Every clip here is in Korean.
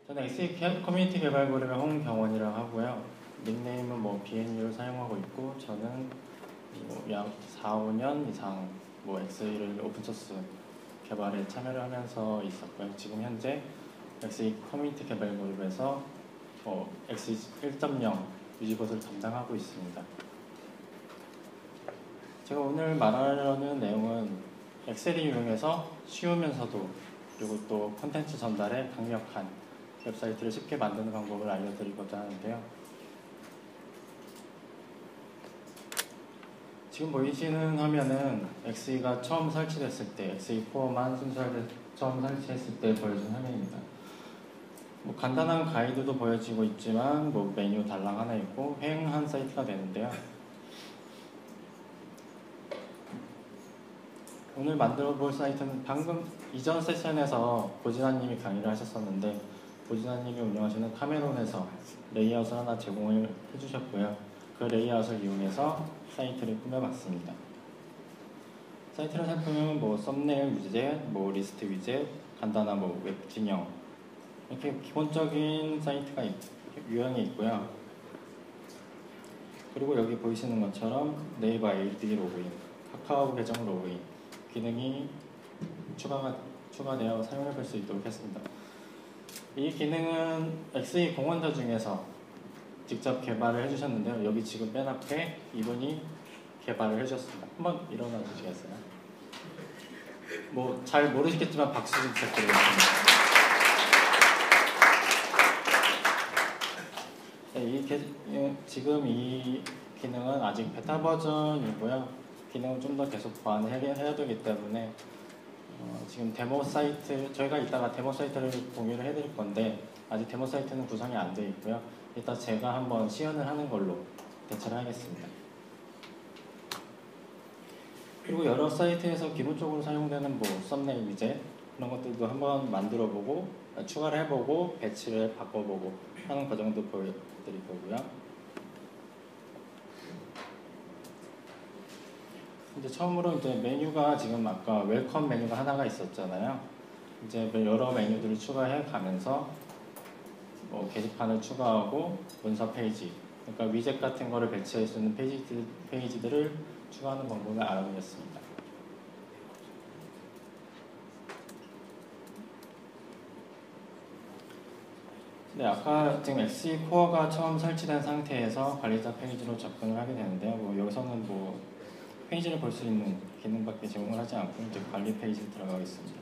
저는 XE 커뮤니티 개발 그룹의 홍경원이라고 하고요. 닉네임은 뭐 BNU를 사용하고 있고, 저는 약 4, 5년 이상 XE를 오픈소스 개발에 참여를 하면서 있었고요. 지금 현재 XE 커뮤니티 개발 그룹에서 XE 1.0 유지봇을 담당하고 있습니다. 제가 오늘 말하려는 내용은 엑셀을 이용해서 쉬우면서도 그리고 또 콘텐츠 전달에 강력한 웹사이트를 쉽게 만드는 방법을 알려드리고자 하는데요. 지금 보이시는 화면은 XE가 처음 설치됐을 때, XE 코어만 순수하게 처음 설치했을 때 보여준 화면입니다. 간단한 가이드도 보여지고 있지만 메뉴 달랑 하나 있고 휑한 사이트가 되는데요. 오늘 만들어 볼 사이트는 방금 이전 세션에서 보진아님이 강의를 하셨었는데, 보진아님이 운영하시는 카메론에서 레이아웃을 하나 제공을 해주셨고요. 그 레이아웃을 이용해서 사이트를 꾸며봤습니다. 사이트를 살펴보면 썸네일 위젯, 리스트 위젯, 간단한 웹 진영, 이렇게 기본적인 사이트가 유형이 있고요. 그리고 여기 보이시는 것처럼 네이버 아이디 로그인, 카카오 계정 로그인 기능이 추가되어 사용해 볼 수 있도록 했습니다. 이 기능은 XE 공헌자 중에서 직접 개발을 해주셨는데요. 여기 지금 맨 앞에 이분이 개발을 해주셨습니다. 한번 일어나 주시겠어요? 잘 모르시겠지만 박수 좀 부탁드리겠습니다. 네, 지금 이 기능은 아직 베타 버전이고요. 기능은 좀 더 계속 보완을 해야 되기 때문에 지금 데모 사이트, 저희가 이따가 데모 사이트를 공유를 해드릴 건데 아직 데모 사이트는 구성이 안 되어 있고요. 이따 제가 한번 시연을 하는 걸로 대처를 하겠습니다. 그리고 여러 사이트에서 기본적으로 사용되는 썸네일 위젯 그런 것들도 한번 만들어보고 추가를 해보고 배치를 바꿔보고 하는 과정도 보여드릴 거고요. 이제 처음으로 메뉴가 지금 아까 웰컴 메뉴가 하나가 있었잖아요. 이제 여러 메뉴들을 추가해 가면서 게시판을 추가하고 문서 페이지, 그러니까 위젯 같은 거를 배치할 수 있는 페이지들을 추가하는 방법을 알아보겠습니다. 네, 아까 지금 XE 코어가 처음 설치된 상태에서 관리자 페이지로 접근을 하게 되는데요. 여기서는 페이지를 볼 수 있는 기능밖에 제공을 하지 않고 이제 관리 페이지에 들어가겠습니다.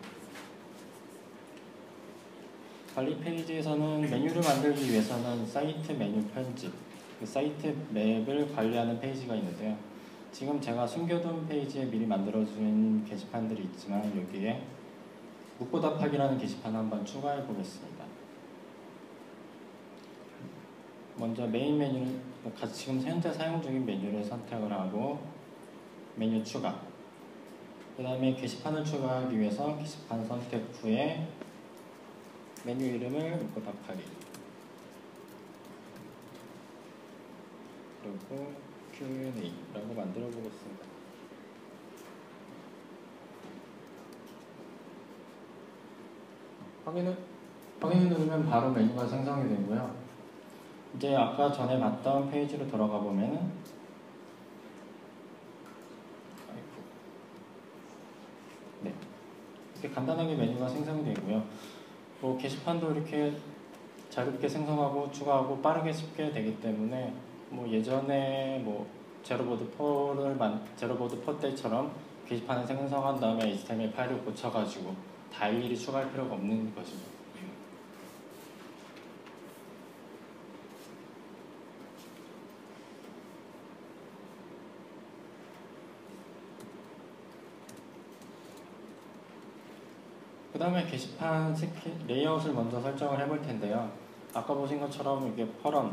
관리 페이지에서는 메뉴를 만들기 위해서는 사이트 메뉴 편집, 사이트 맵을 관리하는 페이지가 있는데요. 지금 제가 숨겨둔 페이지에 미리 만들어준 게시판들이 있지만 여기에 묻고 답하기라는 게시판 한번 추가해 보겠습니다. 먼저 메인 메뉴를 지금 현재 사용 중인 메뉴를 선택을 하고 메뉴 추가, 그 다음에 게시판을 추가하기 위해서 게시판 선택 후에 메뉴 이름을 묻고 답하기, 그리고 Q&A라고 만들어 보겠습니다. 확인을 누르면 바로 메뉴가 생성이 되고요. 이제 아까 전에 봤던 페이지로 들어가 보면은 이렇게 간단하게 메뉴가 생성이 되고요. 게시판도 이렇게 자유롭게 생성하고 추가하고 빠르게 쉽게 되기 때문에 예전에 제로보드 4 때처럼 게시판을 생성한 다음에 HTML 파일을 고쳐가지고 다 일일이 추가할 필요가 없는 것입니다. 그 다음에 게시판 레이아웃을 먼저 설정을 해볼 텐데요. 아까 보신 것처럼 이게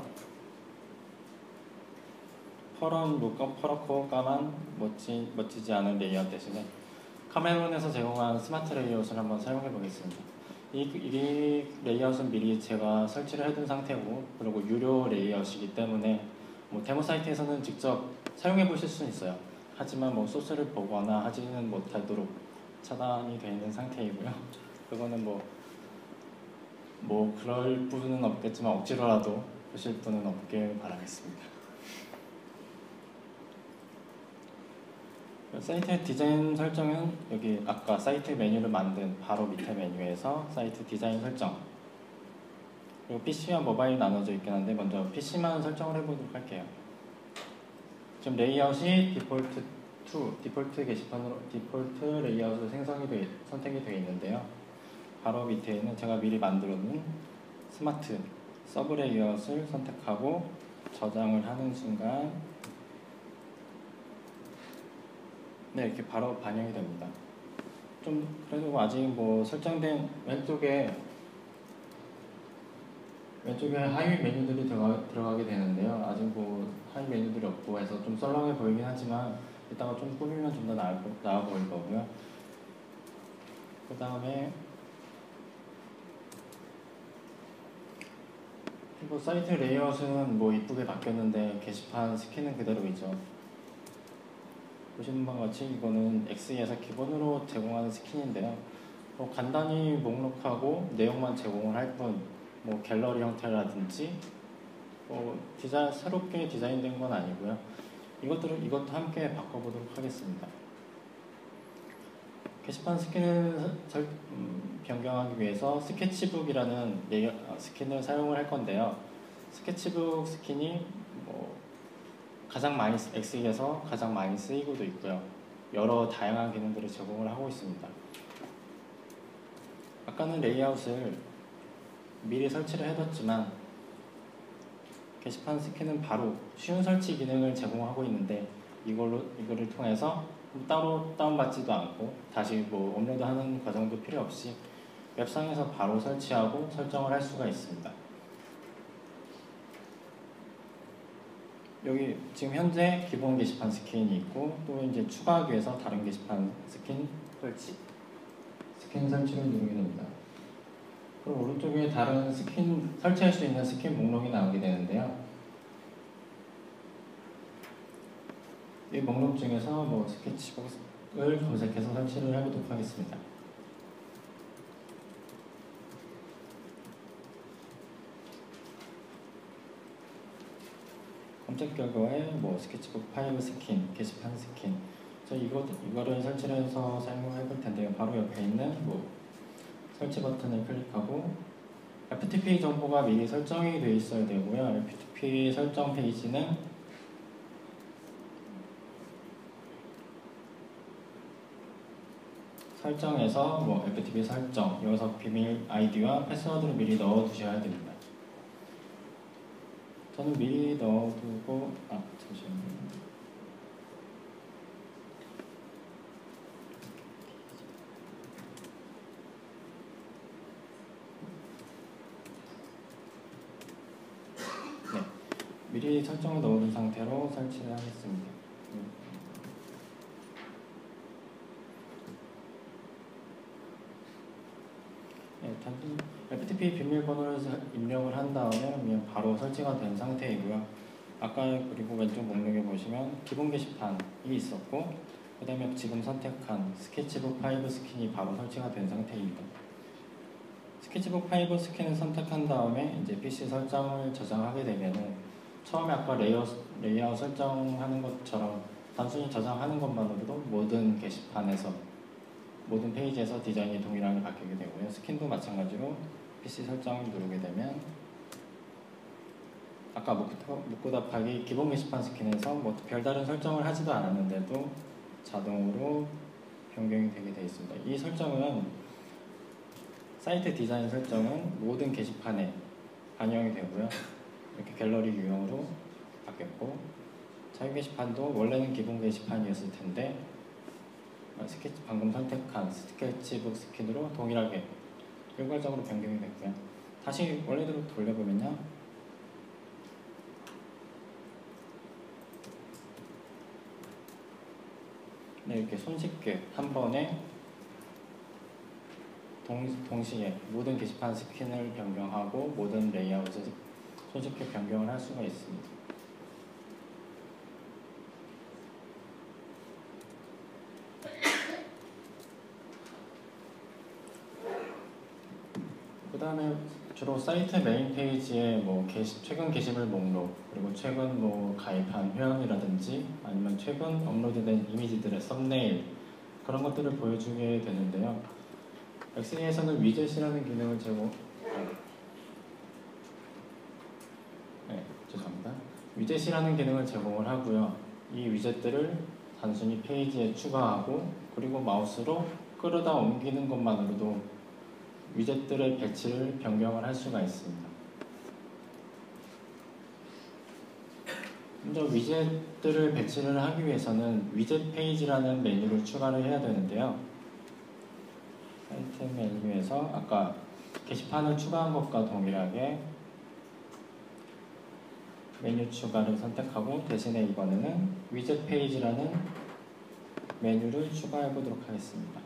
퍼렇고 멋지지 않은 레이아웃 대신에 카메론에서 제공한 스마트 레이아웃을 한번 사용해 보겠습니다. 이 레이아웃은 미리 제가 설치를 해둔 상태고, 그리고 유료 레이아웃이기 때문에 데모 사이트에서는 직접 사용해 보실 수는 있어요. 하지만 소스를 보거나 하지는 못하도록 차단이 되어 있는 상태이고요. 그거는 뭐 그럴 분은 없겠지만 억지로라도 보실 분은 없길 바라겠습니다. 사이트의 디자인 설정은 여기 아까 사이트 메뉴를 만든 바로 밑에 메뉴에서 사이트 디자인 설정, 그리고 PC와 모바일 나눠져 있긴 한데 먼저 PC만 설정을 해보도록 할게요. 지금 레이아웃이 디폴트 게시판으로 디폴트 레이아웃으로 선택이 되어 있는데요. 바로 밑에는 제가 미리 만들어 놓은 스마트 서브 레이아웃을 선택하고 저장을 하는 순간 네, 이렇게 바로 반영이 됩니다. 좀 그래도 아직 뭐 설정된 왼쪽에 하위 메뉴들이 들어가게 되는데요. 아직 뭐 하위 메뉴들이 없고 해서 좀 썰렁해 보이긴 하지만 이따가 좀 꾸미면 좀 더 나아 보일 거고요. 그 다음에 뭐 사이트 레이아웃은 뭐 이쁘게 바뀌었는데 게시판 스킨은 그대로이죠. 보시는 바와 같이 이거는 X에서 기본으로 제공하는 스킨인데요. 간단히 목록하고 내용만 제공을 할 뿐, 뭐 갤러리 형태라든지 새롭게 디자인된 건 아니고요. 이것도 함께 바꿔보도록 하겠습니다. 게시판 스킨을 변경하기 위해서 스케치북이라는 스킨을 사용을 할 건데요. 스케치북 스킨이 X에서 가장 많이 쓰이고도 있고요. 여러 다양한 기능들을 제공을 하고 있습니다. 아까는 레이아웃을 미리 설치를 해뒀지만 게시판 스킨은 바로 쉬운 설치 기능을 제공하고 있는데 이거를 통해서 따로 다운받지도 않고 다시 업로드하는 과정도 필요 없이 웹상에서 바로 설치하고 설정을 할 수가 있습니다. 여기 지금 현재 기본 게시판 스킨이 있고 또 이제 추가하기 위해서 다른 게시판 스킨 설치를 누르게 됩니다. 그럼 오른쪽에 다른 설치할 수 있는 스킨 목록이 나오게 되는데요. 이 목록 중에서 스케치북을 검색해서 설치를 해보도록 하겠습니다. 검색 결과에 스케치북 파일 스킨, 게시판 스킨, 이거를 설치를 해서 사용을 해볼 텐데요. 바로 옆에 있는 설치 버튼을 클릭하고 FTP 정보가 미리 설정이 되어 있어야 되고요. FTP 설정 페이지는 설정에서 FTP 설정, 여기서 비밀 아이디와 패스워드를 미리 넣어 두셔야 됩니다. 저는 미리 넣어두고 잠시만요. 네, 미리 설정을 넣어둔 상태로 설치를 하겠습니다. 네, FTP 비밀번호를 입력을 한 다음에 바로 설치가 된 상태이고요. 아까 그리고 왼쪽 목록에 보시면 기본 게시판이 있었고 그 다음에 지금 선택한 스케치북 5 스킨이 바로 설치가 된 상태입니다. 스케치북 5 스킨을 선택한 다음에 이제 PC 설정을 저장하게 되면은 처음에 아까 레이아웃 설정하는 것처럼 단순히 저장하는 것만으로도 모든 페이지에서 디자인이 동일하게 바뀌게 되고요. 스킨도 마찬가지로 PC 설정을 누르게 되면 아까 묻고 답하기 기본 게시판 스킨에서 별다른 설정을 하지도 않았는데도 자동으로 변경이 되게 되어 있습니다. 이 설정은 사이트 디자인 설정은 모든 게시판에 반영이 되고요. 이렇게 갤러리 유형으로 바뀌었고 자유 게시판도 원래는 기본 게시판이었을 텐데 방금 선택한 스케치북 스킨으로 동일하게 일괄적으로 변경이 됐고요. 다시 원래대로 돌려보면요. 네, 이렇게 손쉽게 한 번에 동시에 모든 게시판 스킨을 변경하고 모든 레이아웃을 손쉽게 변경을 할 수가 있습니다. 그 다음에 주로 사이트 메인 페이지에 뭐 최근 게시물 목록, 그리고 최근 뭐 가입한 회원이라든지 아니면 최근 업로드된 이미지들의 썸네일, 그런 것들을 보여주게 되는데요. 엑스니에서는 위젯이라는 기능을 위젯이라는 기능을 제공을 하고요. 이 위젯들을 단순히 페이지에 추가하고, 그리고 마우스로 끌어다 옮기는 것만으로도 위젯들의 배치를 변경을 할 수가 있습니다. 먼저 위젯들을 배치를 하기 위해서는 위젯 페이지라는 메뉴를 추가를 해야 되는데요. 사이트 메뉴에서 아까 게시판을 추가한 것과 동일하게 메뉴 추가를 선택하고, 대신에 이번에는 위젯 페이지라는 메뉴를 추가해 보도록 하겠습니다.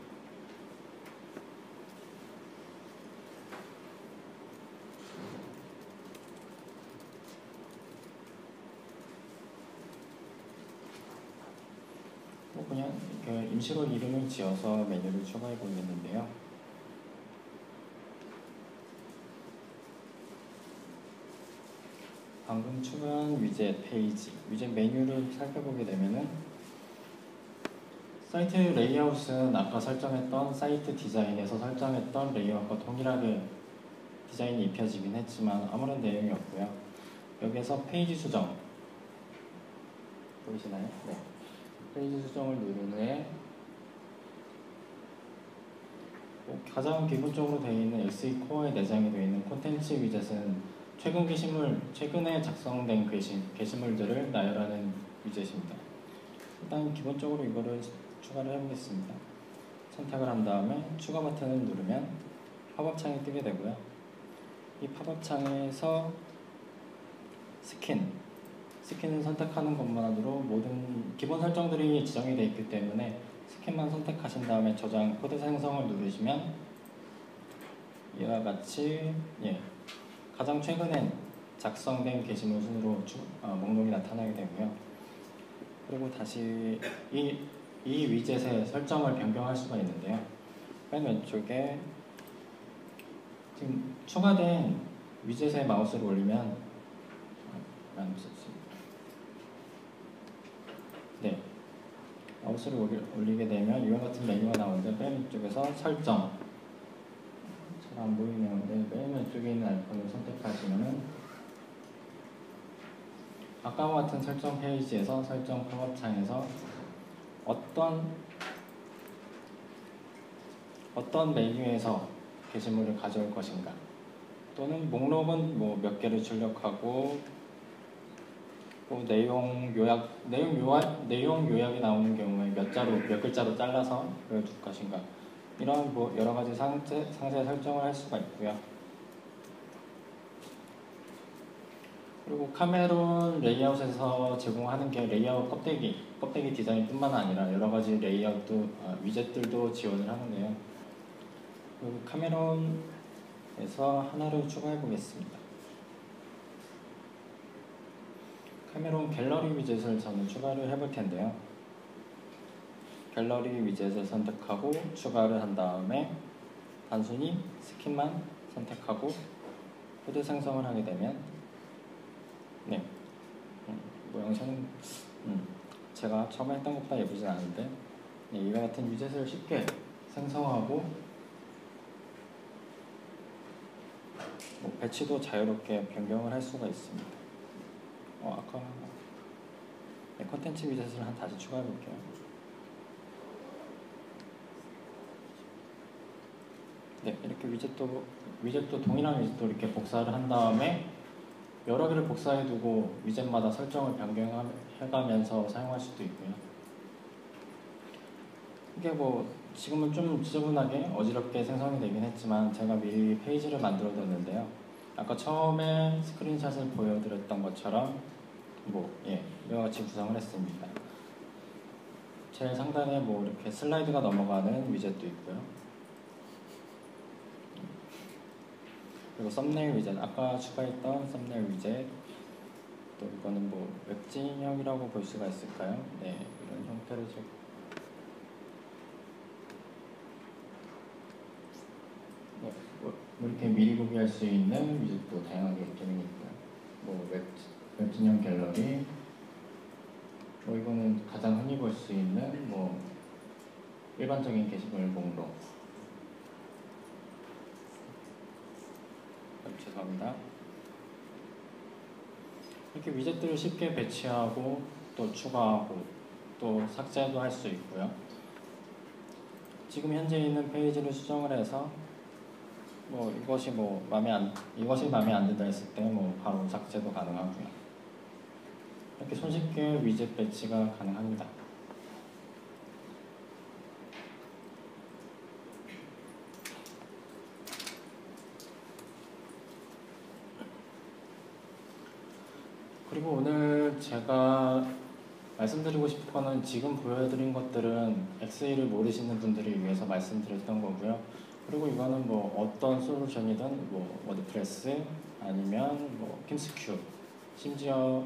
그냥 이렇게 임시로 이름을 지어서 메뉴를 추가해 보겠는데요. 방금 추가한 위젯 페이지, 위젯 메뉴를 살펴보게 되면은 사이트 레이아웃은 아까 설정했던 사이트 디자인에서 설정했던 레이아웃과 동일하게 디자인이 입혀지긴 했지만 아무런 내용이 없고요. 여기에서 페이지 수정 보이시나요? 네. 페이지 수정을 누른 후에 가장 기본적으로 되어 있는 XE 코어에 내장이 되어 있는 콘텐츠 위젯은 최근에 작성된 게시물들을 나열하는 위젯입니다. 일단 기본적으로 이거를 추가를 해보겠습니다. 선택을 한 다음에 추가 버튼을 누르면 팝업창이 뜨게 되고요. 이 팝업창에서 스킨을 선택하는 것만으로 모든 기본 설정들이 지정이 되어 있기 때문에 스킨만 선택하신 다음에 저장 코드 생성을 누르시면 이와 같이 가장 최근에 작성된 게시물 순으로 목록이 나타나게 되고요. 그리고 다시 이 위젯의 설정을 변경할 수가 있는데요. 맨 왼쪽에 지금 추가된 위젯에 마우스를 올리면 마우스를 올리게 되면 이와 같은 메뉴가 나오는데, 맨 왼쪽에서 설정, 잘 안 보이네요. 맨 왼쪽에 있는 아이콘을 선택하시면은 아까와 같은 설정 페이지에서 설정 팝업창에서 어떤 메뉴에서 게시물을 가져올 것인가, 또는 목록은 뭐 몇 개를 출력하고, 또 내용 요약이 나오는 경우에 몇 글자로 잘라서 보여줄 것인가, 이런 여러 가지 상세 설정을 할 수가 있고요. 그리고 카메론 레이아웃에서 제공하는 게 레이아웃 껍데기 디자인뿐만 아니라 여러 가지 레이아웃도 위젯들도 지원을 하는데요. 그리고 카메론에서 하나를 추가해 보겠습니다. 카메론 갤러리 위젯을 저는 추가를 해볼 텐데요. 갤러리 위젯을 선택하고 추가를 한 다음에 단순히 스킨만 선택하고 코드 생성을 하게 되면 모양새는 제가 처음에 했던 것보다 예쁘진 않은데 이와 같은 위젯을 쉽게 생성하고 배치도 자유롭게 변경을 할 수가 있습니다. 아까 콘텐츠 위젯을 다시 추가해 볼게요. 이렇게 위젯도 동일한 위젯도 이렇게 복사를 한 다음에 여러 개를 복사해 두고 위젯마다 설정을 변경해가면서 사용할 수도 있고요. 이게 지금은 좀 지저분하게 어지럽게 생성이 되긴 했지만 제가 미리 페이지를 만들어 뒀는데요. 아까 처음에 스크린샷을 보여드렸던 것처럼 이와 같이 구성을 했습니다. 제일 상단에 이렇게 슬라이드가 넘어가는 위젯도 있고요. 그리고 썸네일 위젯, 아까 추가했던 썸네일 위젯, 또 이거는 웹진형이라고 볼 수가 있을까요? 이런 형태를 뭐 이렇게 미리 구비할 수 있는 위젯도 다양하게 기능이 있고요. 뭐 웹진형 갤러리, 뭐 이거는 가장 흔히 볼 수 있는 뭐 일반적인 게시물 목록. 죄송합니다. 이렇게 위젯들을 쉽게 배치하고 또 추가하고 또 삭제도 할 수 있고요. 지금 현재 있는 페이지를 수정을 해서 뭐 이것이 마음에 안 든다 했을 때 뭐 바로 삭제도 가능하고요. 이렇게 손쉽게 위젯 배치가 가능합니다. 그리고 오늘 제가 말씀드리고 싶은 거는 지금 보여드린 것들은 엑셀을 모르시는 분들을 위해서 말씀드렸던 거고요. 그리고 이거는 뭐 어떤 솔루션이든 뭐 워드프레스 아니면 뭐 킴스큐, 심지어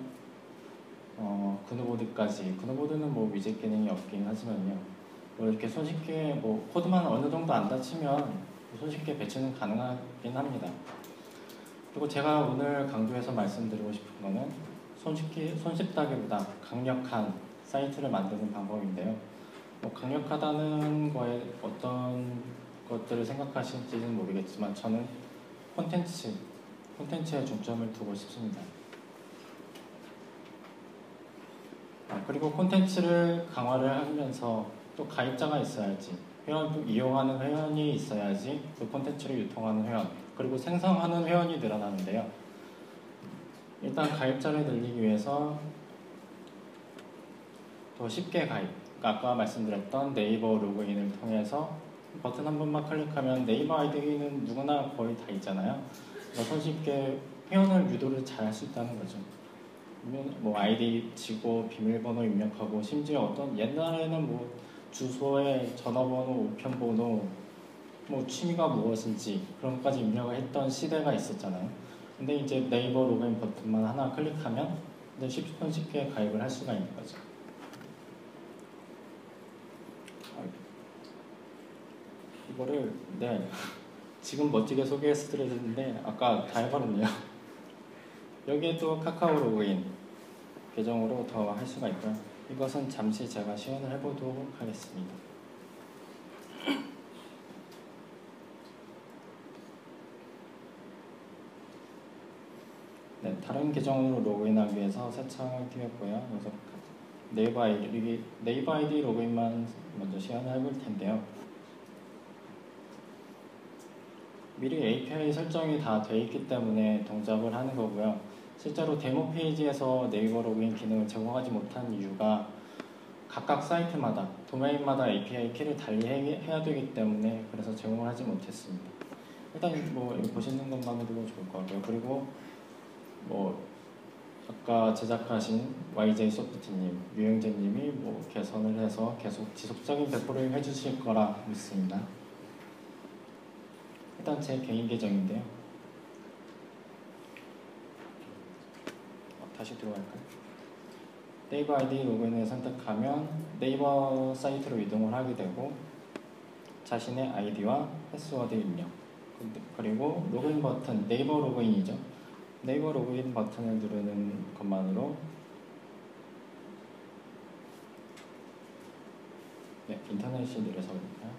그누보드까지. 그누보드는 뭐 위젯 기능이 없긴 하지만요. 뭐 이렇게 손쉽게 뭐 코드만 어느 정도 안 다치면 손쉽게 배치는 가능하긴 합니다. 그리고 제가 오늘 강조해서 말씀드리고 싶은 거는 손쉽다기보다 강력한 사이트를 만드는 방법인데요. 뭐 강력하다는 거에 어떤 것들을 생각하실지는 모르겠지만 저는 콘텐츠에 중점을 두고 싶습니다. 그리고 콘텐츠를 강화를 하면서 또 가입자가 있어야지, 이용하는 회원이 있어야지 그 콘텐츠를 유통하는 회원, 그리고 생성하는 회원이 늘어나는데요. 일단 가입자를 늘리기 위해서 더 쉽게 아까 말씀드렸던 네이버 로그인을 통해서 버튼 한 번만 클릭하면 네이버 아이디는 누구나 거의 다 있잖아요. 손쉽게 회원을 유도를 잘 할 수 있다는 거죠. 뭐 아이디 치고 비밀번호 입력하고, 심지어 옛날에는 뭐 주소에 전화번호, 우편번호, 뭐 취미가 무엇인지 그런 것까지 입력을 했던 시대가 있었잖아요. 근데 이제 네이버 로그인 버튼만 하나 클릭하면 손쉽게 가입을 할 수가 있는 거죠. 이거를 지금 멋지게 소개해드렸는데 아까 다 해버렸네요. 여기에도 카카오 로그인 계정으로 더 할 수가 있고요. 이것은 잠시 제가 시연을 해보도록 하겠습니다. 네, 다른 계정으로 로그인하기 위해서 새 창을 띄웠고요. 그래서 네이버 아이디 로그인만 먼저 시연을 해볼 텐데요. 미리 API 설정이 다 돼 있기 때문에 동작을 하는 거고요. 실제로 데모 페이지에서 네이버 로그인 기능을 제공하지 못한 이유가 각각 사이트마다, 도메인마다 API 키를 달리해야 되기 때문에 그래서 제공을 하지 못했습니다. 일단 뭐 보시는 것만으로도 좋을 것 같고요. 그리고 뭐 아까 제작하신 YJ 소프트님, 유영재님이 뭐 개선을 해서 계속 지속적인 배포를 해주실 거라 믿습니다. 일단 제 개인 계정인데요. 다시 들어갈까요? 네이버 아이디 로그인을 선택하면 네이버 사이트로 이동을 하게 되고, 자신의 아이디와 패스워드 입력, 그리고 로그인 버튼, 네이버 로그인이죠. 네이버 로그인 버튼을 누르는 것만으로 인터넷이 느려서 그럴까요?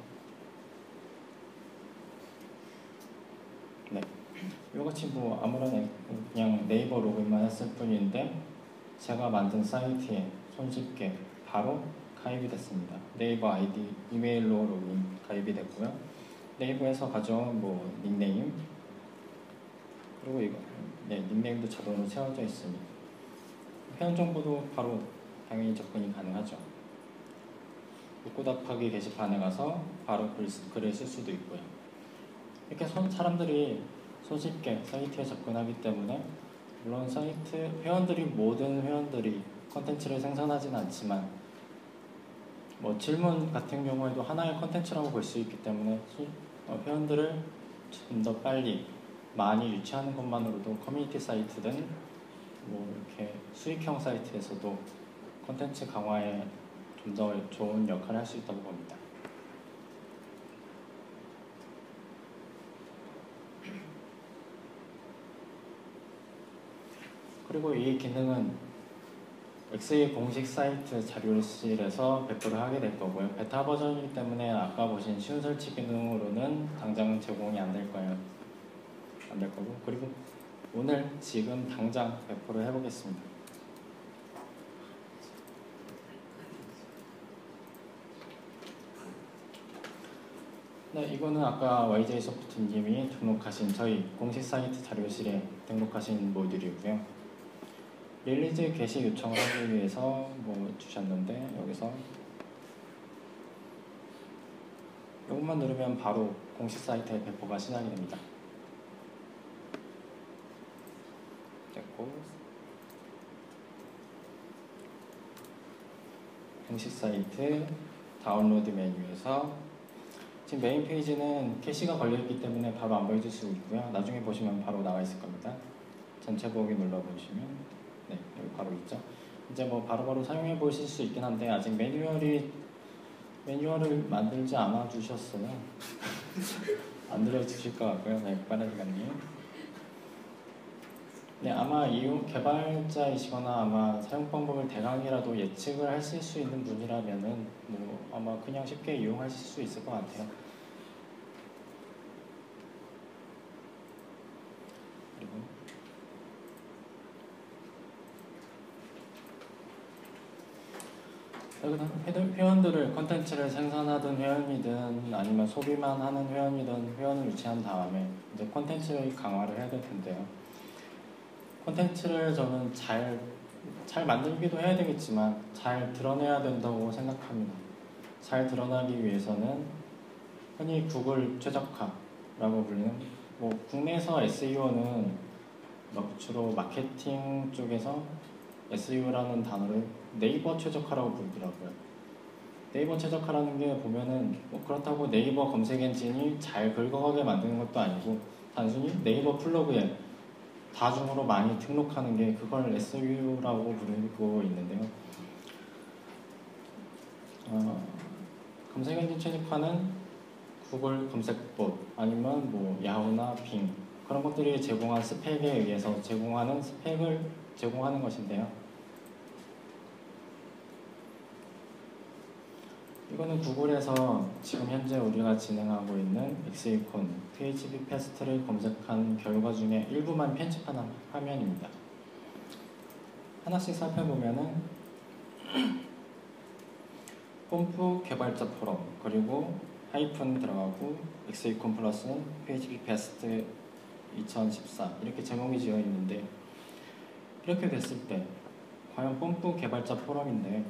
이같이 뭐 아무런 그냥 네이버 로그인만 했을 뿐인데 제가 만든 사이트에 손쉽게 바로 가입이 됐습니다. 네이버 아이디, 이메일로 로그인 가입이 됐고요. 네이버에서 가져온 뭐 닉네임, 그리고 이거 닉네임도 자동으로 채워져 있습니다. 회원 정보도 바로 당연히 접근이 가능하죠. 문구 답하기 게시판에 가서 바로 글을 쓸 수도 있고요. 이렇게 사람들이 손쉽게 사이트에 접근하기 때문에, 물론 모든 회원들이 컨텐츠를 생산하지는 않지만 뭐 질문 같은 경우에도 하나의 컨텐츠라고 볼 수 있기 때문에 회원들을 좀 더 빨리 많이 유치하는 것만으로도 커뮤니티 사이트든 뭐 이렇게 수익형 사이트에서도 컨텐츠 강화에 좀 더 좋은 역할을 할 수 있다고 봅니다. 그리고 이 기능은 XE 공식 사이트 자료실에서 배포를 하게 될 거고요. 베타 버전이기 때문에 아까 보신 쉬운 설치 기능으로는 당장 제공이 안 될 거예요. 안 될 거고, 그리고 오늘 지금 당장 배포를 해보겠습니다. 네, 이거는 아까 YJ소프트님이 등록하신 저희 공식 사이트 자료실에 등록하신 모듈이고요. 릴리즈 게시 요청을 하기 위해서 뭐 주셨는데, 여기서 이것만 누르면 바로 공식 사이트의 배포가 시작이 됩니다. 됐고, 공식 사이트 다운로드 메뉴에서 지금 메인 페이지는 캐시가 걸려있기 때문에 바로 안 보여줄 수 있고요. 나중에 보시면 바로 나와 있을 겁니다. 전체 보기 눌러보시면 네, 여기 바로 있죠. 이제 뭐 바로바로 사용해 보실 수 있긴 한데 아직 매뉴얼을 만들지 않아 주셨어요. 안 들려주실 것 같고요. 네, 빠르시간님. 네, 아마 개발자이시거나 아마 사용 방법을 대강이라도 예측을 하실 수 있는 분이라면은 뭐 아마 그냥 쉽게 이용하실 수 있을 것 같아요. 그리고 회원들을 컨텐츠를 생산하든 회원이든 아니면 소비만 하는 회원이든 회원을 유치한 다음에 이제 컨텐츠를 강화를 해야 될 텐데요. 콘텐츠를 저는 잘 만들기도 해야 되겠지만 잘 드러내야 된다고 생각합니다. 잘 드러나기 위해서는 흔히 구글 최적화라고 불리는 뭐 국내에서 SEO는 주로 마케팅 쪽에서 SEO라는 단어를 네이버 최적화라고 부르더라고요. 네이버 최적화라는 게 보면은 뭐 그렇다고 네이버 검색 엔진이 잘 긁어가게 만드는 것도 아니고 단순히 네이버 플러그에 다중으로 많이 등록하는 게 그걸 SEO라고 부르고 있는데요. 검색 엔진 최적화는 구글 검색봇 아니면 뭐 야후나 빙 그런 것들이 제공한 스펙에 의해서 제공하는 스펙을 제공하는 것인데요. 이거는 구글에서 지금 현재 우리가 진행하고 있는 엑스이콘, PHP 패스트를 검색한 결과 중에 일부만 편집한 화면입니다. 하나씩 살펴보면은 pom프 개발자 포럼, 그리고 하이픈 들어가고 엑스이콘 플러스는 PHP 패스트 2014 이렇게 제목이 지어 있는데 이렇게 됐을 때 과연 pom프 개발자 포럼인데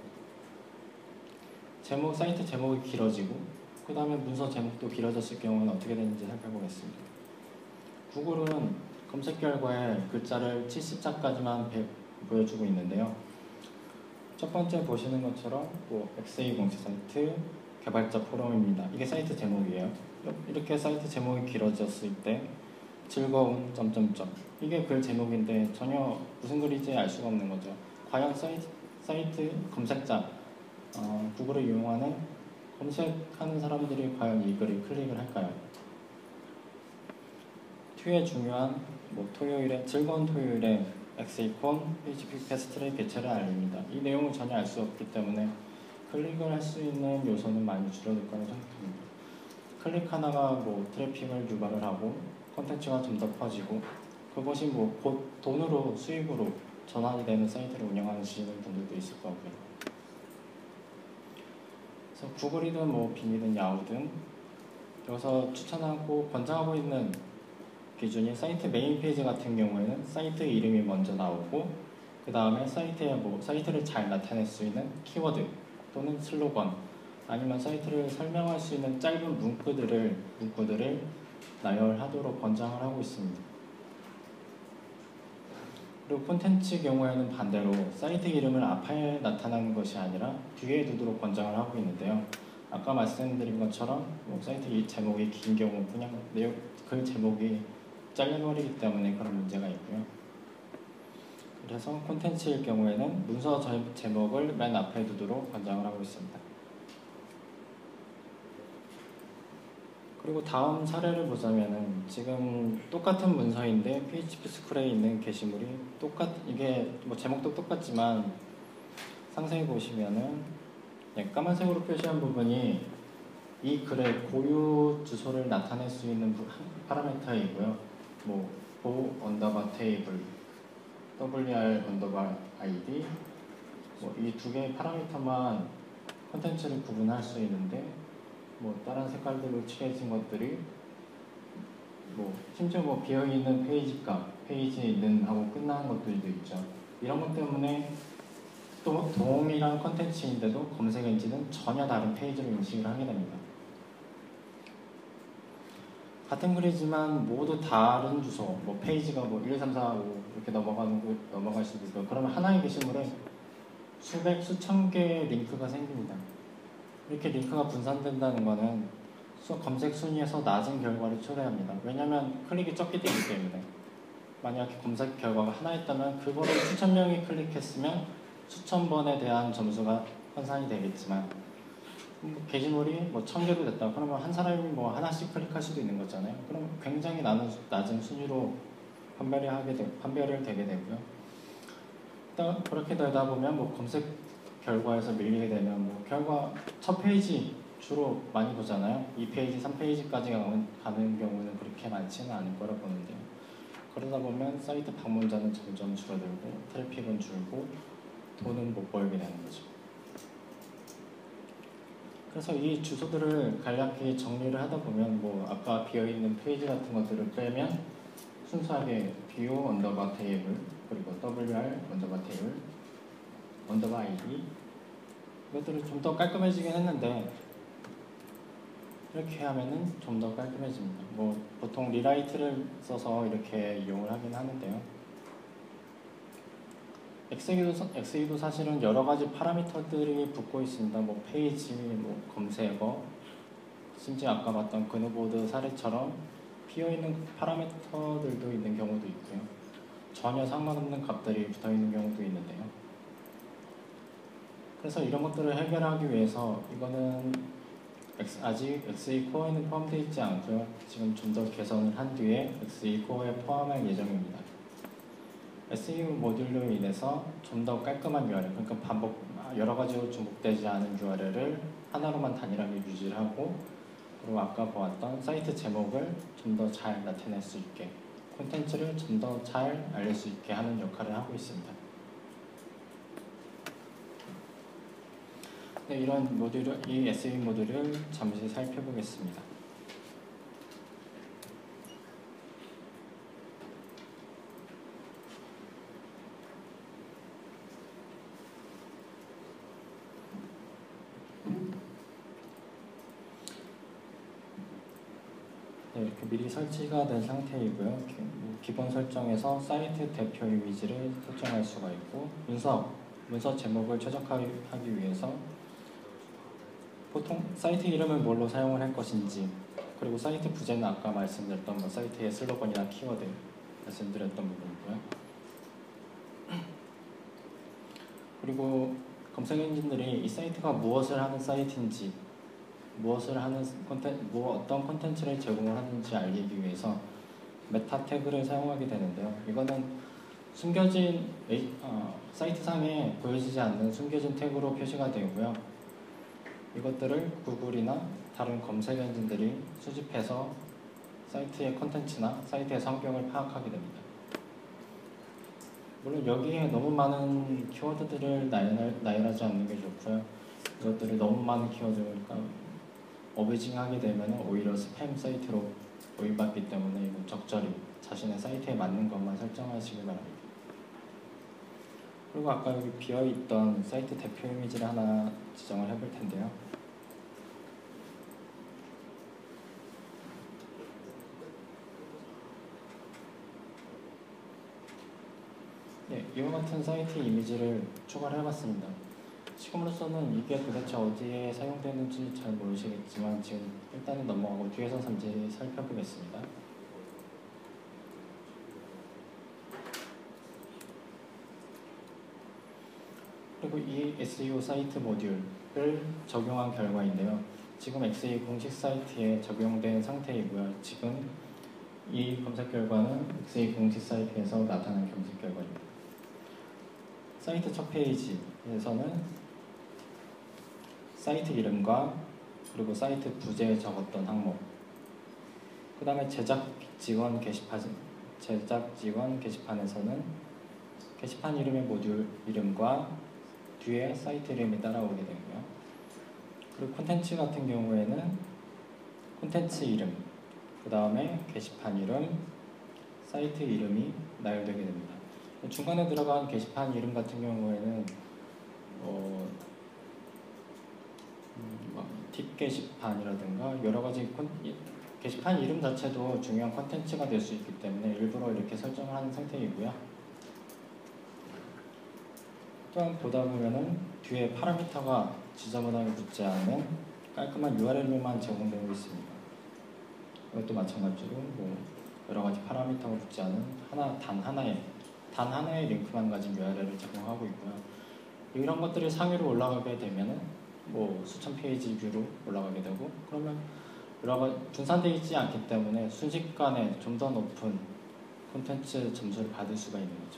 사이트 제목이 길어지고 그 다음에 문서 제목도 길어졌을 경우는 어떻게 되는지 살펴보겠습니다. 구글은 검색 결과에 글자를 70자까지만 보여주고 있는데요. 첫 번째 보시는 것처럼 XA 공식 사이트 개발자 포럼입니다. 이게 사이트 제목이에요. 이렇게 사이트 제목이 길어졌을 때 즐거운 점점점 이게 글 제목인데 전혀 무슨 글인지 알 수가 없는 거죠. 과연 사이트 검색자 구글을 이용하는 검색하는 사람들이 과연 이 글을 클릭을 할까요? 튜의 중요한 즐거운 토요일에 엑스이콘 PHP 패스트의 개최를 알립니다. 이 내용을 전혀 알 수 없기 때문에 클릭을 할 수 있는 요소는 많이 줄어들 거라고 생각합니다. 클릭 하나가 트래픽을 유발을 하고 콘텐츠가 좀 더 퍼지고 그것이 곧 돈으로 수익으로 전환이 되는 사이트를 운영하시는 분들도 있을 거고요. 그래서 구글이든 빙이든 야후든 여기서 추천하고 권장하고 있는 기준이 사이트 메인 페이지 같은 경우에는 사이트 이름이 먼저 나오고 그 다음에 사이트를 잘 나타낼 수 있는 키워드 또는 슬로건 아니면 사이트를 설명할 수 있는 짧은 문구들을 나열하도록 권장을 하고 있습니다. 그리고 콘텐츠 경우에는 반대로 사이트 이름을 앞에 나타나는 것이 아니라 뒤에 두도록 권장을 하고 있는데요. 아까 말씀드린 것처럼 사이트 이 제목이 긴 경우 그냥 글 제목이 잘려버리기 때문에 그런 문제가 있고요. 그래서 콘텐츠일 경우에는 문서 제목을 맨 앞에 두도록 권장을 하고 있습니다. 그리고 다음 사례를 보자면은 지금 똑같은 문서인데 PHP 스쿨에 있는 게시물이 이게 뭐 제목도 똑같지만 상세히 보시면은 까만색으로 표시한 부분이 이 글의 고유 주소를 나타낼 수 있는 파라미터이고요. 뭐 보 언더바 테이블, WR 언더바 ID 이 두 개의 파라미터만 콘텐츠를 구분할 수 있는데 뭐 다른 색깔들로 칠해진 것들이 심지어 비어있는 페이지에 있는 하고 끝나는 것들도 있죠. 이런 것 때문에 또 동일한 콘텐츠인데도 검색 엔진은 전혀 다른 페이지로 인식을 하게 됩니다. 같은 글이지만 모두 다른 주소, 페이지가 1, 2, 3, 4, 5 이렇게 넘어갈 수도 있고요. 그러면 하나의 게시물에 수천 개의 링크가 생깁니다. 이렇게 링크가 분산된다는 것은 검색 순위에서 낮은 결과를 초래합니다. 왜냐하면 클릭이 적게 되기 때문에. 만약에 검색 결과가 하나였다면 그거를 수천 명이 클릭했으면 수천 번에 대한 점수가 환산이 되겠지만 게시물이 1000개도 됐다. 그러면 한 사람이 하나씩 클릭할 수도 있는 거잖아요. 그럼 굉장히 낮은 순위로 판별을 되게 되고요. 일단 그렇게 되다 보면 검색 결과에서 밀리게 되면 결과 첫 페이지 주로 많이 보잖아요. 2페이지, 3페이지까지 가는 경우는 그렇게 많지는 않을 거라 보는데요. 그러다 보면 사이트 방문자는 점점 줄어들고 트래픽은 줄고 돈은 못 벌게 되는 거죠. 그래서 이 주소들을 간략히 정리를 하다 보면 아까 비어있는 페이지 같은 것들을 빼면 순수하게 BO 언더바 테이블 그리고 WR 언더바 테이블 언더바 ID 이것들을 좀 더 깔끔해지긴 했는데 이렇게 하면은 좀 더 깔끔해집니다. 보통 리라이트를 써서 이렇게 이용을 하긴 하는데요. 엑스이도 사실은 여러 가지 파라미터들이 붙고 있습니다. 페이지, 검색어, 심지어 아까 봤던 그누보드 사례처럼 비어있는 파라미터들도 있는 경우도 있고요. 전혀 상관없는 값들이 붙어있는 경우도 있는데요. 그래서 이런 것들을 해결하기 위해서 이거는 아직 XE 코어에는 포함되어 있지 않고요. 지금 좀 더 개선을 한 뒤에 XE 코어에 포함할 예정입니다. SEO 모듈로 인해서 좀 더 깔끔한 URL, 그러니까 여러 가지로 중복되지 않은 URL을 하나로만 단일하게 유지를 하고, 그리고 아까 보았던 사이트 제목을 좀 더 잘 나타낼 수 있게, 콘텐츠를 좀 더 잘 알릴 수 있게 하는 역할을 하고 있습니다. 네, 이런 이 SEO 모듈을 잠시 살펴보겠습니다. 네, 이렇게 미리 설치가 된 상태이고요. 기본 설정에서 사이트 대표 이미지를 설정할 수가 있고, 문서 제목을 최적화하기 위해서 보통 사이트 이름을 뭘로 사용을 할 것인지, 그리고 사이트 부제는 아까 말씀드렸던 사이트의 슬로건이나 키워드 말씀드렸던 부분이고요. 그리고 검색 엔진들이 이 사이트가 무엇을 하는 사이트인지, 어떤 콘텐츠를 제공을 하는지 알리기 위해서 메타 태그를 사용하게 되는데요. 이거는 숨겨진 사이트상에 보여지지 않는 숨겨진 태그로 표시가 되고요. 이것들을 구글이나 다른 검색 엔진들이 수집해서 사이트의 콘텐츠나 사이트의 성격을 파악하게 됩니다. 물론 여기에 너무 많은 키워드들을 나열하지 않는 게 좋고요. 이것들을 너무 많은 키워드를 어베이징하게 되면 오히려 스팸 사이트로 오인받기 때문에 적절히 자신의 사이트에 맞는 것만 설정하시기 바랍니다. 그리고 아까 여기 비어있던 사이트 대표 이미지를 하나 지정을 해볼 텐데요. 네, 이와 같은 사이트 이미지를 추가를 해봤습니다. 지금으로서는 이게 도대체 어디에 사용되는지 잘 모르시겠지만 지금 일단은 넘어가고 뒤에서 잠시 살펴보겠습니다. 그리고 이 SEO 사이트 모듈을 적용한 결과인데요. 지금 XE 공식 사이트에 적용된 상태이고요. 지금 이 검색 결과는 XE 공식 사이트에서 나타난 검색 결과입니다. 사이트 첫 페이지에서는 사이트 이름과 그리고 사이트 부제에 적었던 항목, 그 다음에 제작 지원 게시판에서는 게시판 이름의 모듈 이름과 뒤에 사이트 이름이 따라오게 되고요. 그리고 콘텐츠 같은 경우에는 콘텐츠 이름, 그 다음에 게시판 이름, 사이트 이름이 나열되게 됩니다. 중간에 들어간 게시판 이름 같은 경우에는 팁 게시판이라든가 여러가지 게시판 이름 자체도 중요한 콘텐츠가 될 수 있기 때문에 일부러 이렇게 설정을 하는 상태이고요. 또한 보다 보면은 뒤에 파라미터가 지저분하게 붙지 않은 깔끔한 URL로만 제공되고 있습니다. 이것도 마찬가지로 여러가지 파라미터가 붙지 않은 단 하나의 링크만 가진 URL을 제공하고 있고요. 이런 것들이 상위로 올라가게 되면은 수천 페이지 뷰로 올라가게 되고, 그러면 분산되어 있지 않기 때문에 순식간에 좀 더 높은 콘텐츠 점수를 받을 수가 있는 거죠.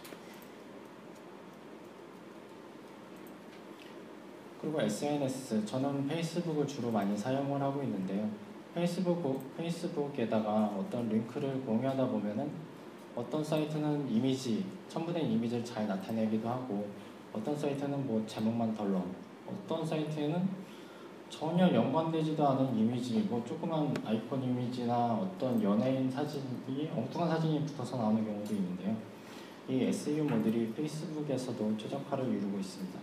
그리고 SNS, 저는 페이스북을 주로 많이 사용을 하고 있는데요. 페이스북에다가 어떤 링크를 공유하다 보면은 어떤 사이트는 첨부된 이미지를 잘 나타내기도 하고, 어떤 사이트는 제목만 덜렁, 어떤 사이트에는 전혀 연관되지도 않은 이미지, 조그만 아이콘 이미지나 어떤 연예인 사진이, 엉뚱한 사진이 붙어서 나오는 경우도 있는데요. 이 SEO 모듈이 페이스북에서도 최적화를 이루고 있습니다.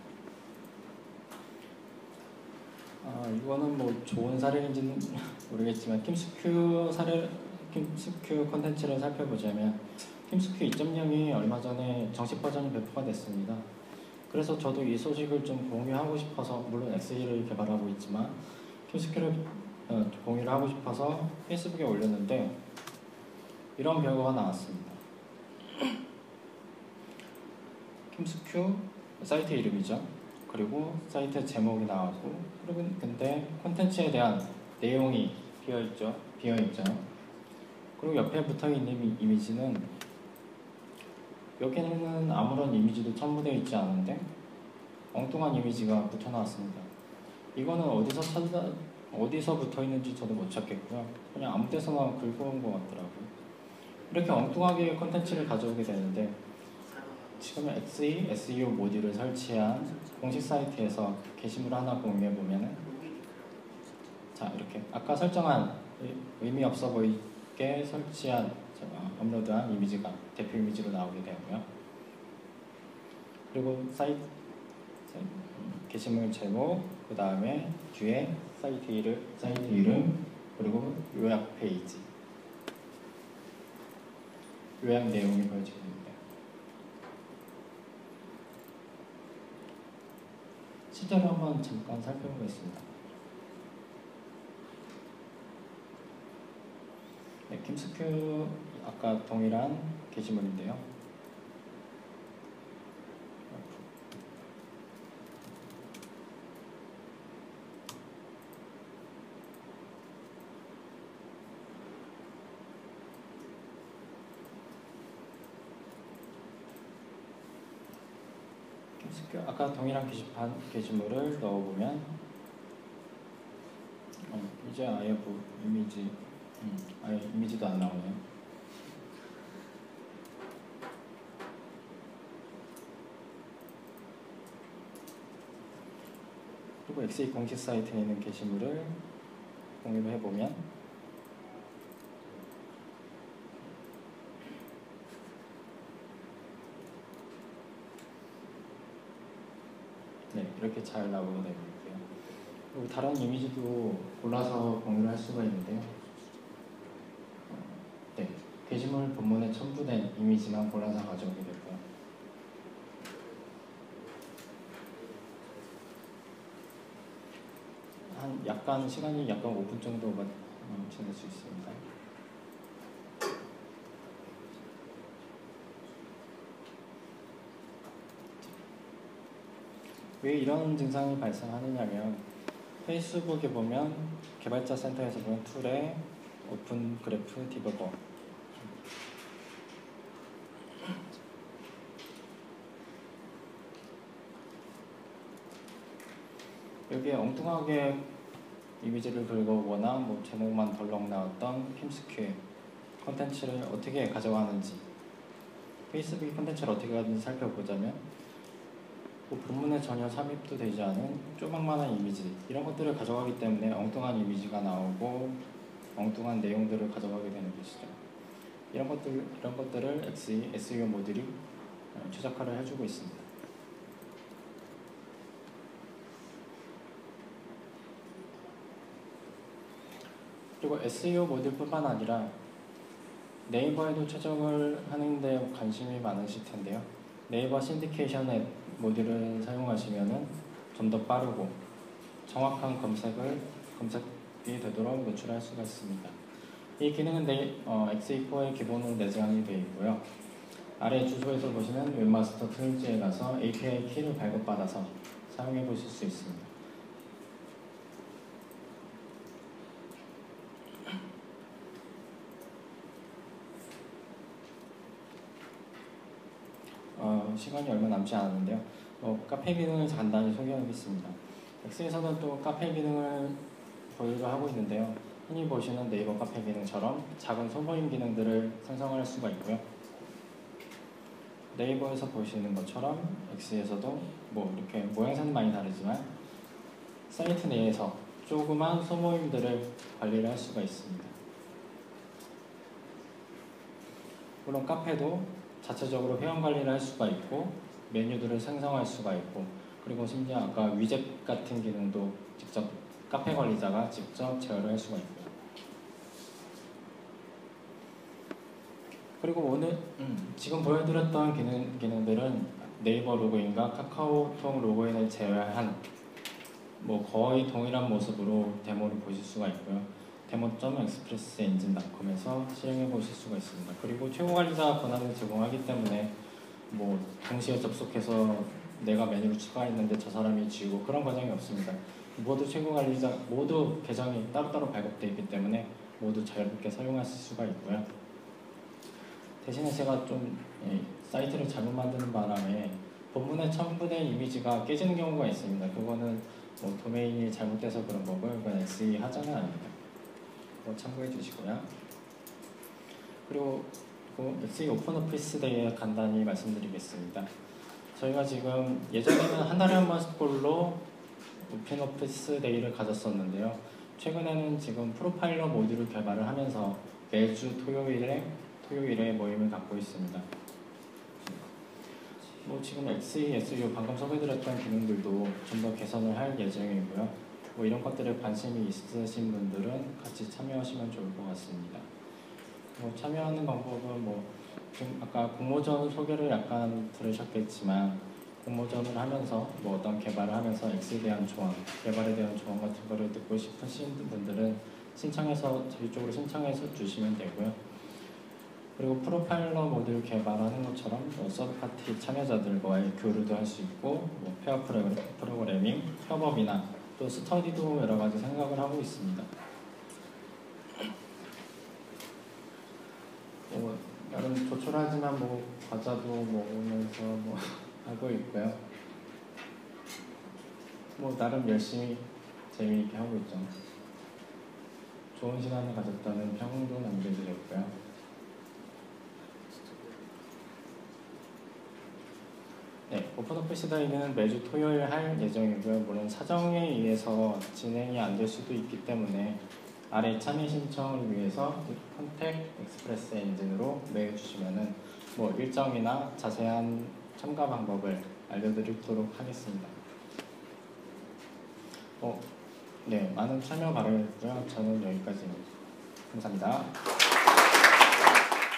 이거는 좋은 사례인지는 모르겠지만 팀스큐 콘텐츠를 살펴보자면 팀스큐 2.0이 얼마 전에 정식 버전이 배포가 됐습니다. 그래서 저도 이 소식을 좀 공유하고 싶어서, 물론 XE를 개발하고 있지만 팀스큐를 공유를 하고 싶어서 페이스북에 올렸는데 이런 결과가 나왔습니다. 팀스큐 사이트 이름이죠. 그리고 사이트 제목이 나왔고, 근데 콘텐츠에 대한 내용이 비어있죠. 그리고 옆에 붙어있는 이미지는, 여기는 아무런 이미지도 첨부되어 있지 않은데 엉뚱한 이미지가 붙어 나왔습니다. 이거는 어디서 붙어 있는지 저도 못 찾겠고요. 그냥 아무 데서나 긁어온 것 같더라고요. 이렇게 엉뚱하게 콘텐츠를 가져오게 되는데, 지금 XE SEO 모듈을 설치한 공식 사이트에서 게시물 하나 공유해 보면은, 이렇게 아까 설정한 의미 없어 보이게 업로드한 이미지가 대표 이미지로 나오게 되고요. 그리고 게시물 제목, 그 다음에 뒤에 사이트 이름, 그리고 요약 페이지, 요약 내용이 보여지게 됩니다. 실제로 한번 잠깐 살펴보겠습니다. 팀스큐 아까 동일한 게시물인데요. 아까 동일한 게시물을 넣어보면 이제 아예 이미지도 안 나오네요. 그리고 XE 공식 사이트에 있는 게시물을 공유를 해보면 이렇게 잘 나오게 되고요. 그리고 다른 이미지도 골라서 공유를 할 수가 있는데요. 게시물 본문에 첨부된 이미지만 골라서 가져오게 되고요. 시간이 약간 5분 정도가 지날 수 있습니다. 왜 이런 증상이 발생하느냐면, 페이스북에 보면 개발자 센터에서 보면 툴에 오픈 그래프 디버거, 여기에 엉뚱하게 이미지를 긁어오거나 뭐 제목만 덜렁 나왔던 핌스큐의 컨텐츠를 어떻게 가져가는지, 페이스북이 컨텐츠를 어떻게 가는지 살펴보자면 뭐 본문에 전혀 삽입도 되지 않은 조망만한 이미지, 이런 것들을 가져가기 때문에 엉뚱한 이미지가 나오고 엉뚱한 내용들을 가져가게 되는 것이죠. 이런 것들을 SEO 모듈이 최적화를 해주고 있습니다. 그리고 SEO 모듈뿐만 아니라 네이버에도 최적을 하는 데 관심이 많으실 텐데요. 네이버 신디케이션 모듈을 사용하시면 좀 더 빠르고 정확한 검색이 되도록 노출할 수가 있습니다. 이 기능은 XE4의 기본으로 내장이 되어 있고요. 아래 주소에서 보시면 웹마스터 툴즈에 가서 API 키를 발급받아서 사용해 보실 수 있습니다. 시간이 얼마 남지 않았는데요. 카페 기능을 간단히 소개하겠습니다. X에서는 또 카페 기능을 보유를 하고 있는데요. 흔히 보시는 네이버 카페 기능처럼 작은 소모임 기능들을 생성할 수가 있고요. 네이버에서 보시는 것처럼 X에서도 뭐 이렇게 모양새는 많이 다르지만 사이트 내에서 조그만 소모임들을 관리를 할 수가 있습니다. 물론 카페도 자체적으로 회원 관리를 할 수가 있고 메뉴들을 생성할 수가 있고, 그리고 심지어 아까 위젯 같은 기능도 직접 카페 관리자가 직접 제어를 할 수가 있고요. 그리고 오늘 지금 보여드렸던 기능들은 네이버 로그인과 카카오톡 로그인을 제외한 뭐 거의 동일한 모습으로 데모를 보실 수가 있고요. demo.expressengine.com에서 실행해 보실 수가 있습니다. 그리고 최고 관리자 권한을 제공하기 때문에 뭐 동시에 접속해서 내가 메뉴를 추가했는데 저 사람이 지우고 그런 과정이 없습니다. 모두 최고 관리자 모두 계정이 따로따로 발급되어 있기 때문에 모두 자유롭게 사용하실 수가 있고요. 대신에 제가 좀 사이트를 잘못 만드는 바람에 본문에 첨부된 이미지가 깨지는 경우가 있습니다. 그거는 뭐 도메인이 잘못돼서 그런 거고요. 그건 SE 하자는 아닙니다. 참고해 주시고요. 그리고 SE 오픈 오피스 데이에 간단히 말씀드리겠습니다. 저희가 지금 예전에는 한 달에 한 번꼴로 오픈 오피스 데이를 가졌었는데요. 최근에는 지금 프로파일러 모듈을 개발을 하면서 매주 토요일에 모임을 갖고 있습니다. 뭐 지금 XE, SEO 방금 소개드렸던 기능들도 좀 더 개선을 할 예정이고요. 뭐 이런 것들에 관심이 있으신 분들은 같이 참여하시면 좋을 것 같습니다. 참여하는 방법은 지금 아까 공모전 소개를 약간 들으셨겠지만 공모전을 하면서 어떤 개발을 하면서 X에 대한 조언, 개발에 대한 조언 같은 거를 듣고 싶으신 분들은 저희 쪽으로 신청해서 주시면 되고요. 그리고 프로파일러 모듈 개발하는 것처럼 서드파티 참여자들과의 교류도 할 수 있고 페어 프로그래밍, 협업이나 또 스터디도 여러 가지 생각을 하고 있습니다. 나름 조촐하지만 과자도 먹으면서 하고 있고요. 나름 열심히 재미있게 하고 있죠. 좋은 시간을 가졌다는 평도 남겨드렸고요. 네, 오픈 오피스 데이는 매주 토요일 할 예정이고요. 물론 사정에 의해서 진행이 안 될 수도 있기 때문에 아래 참여 신청을 위해서 컨택 엑스프레스 엔진으로 메일 주시면은 일정이나 자세한 참가 방법을 알려드리도록 하겠습니다. 네, 많은 참여 바라겠고요. 저는 여기까지입니다. 감사합니다.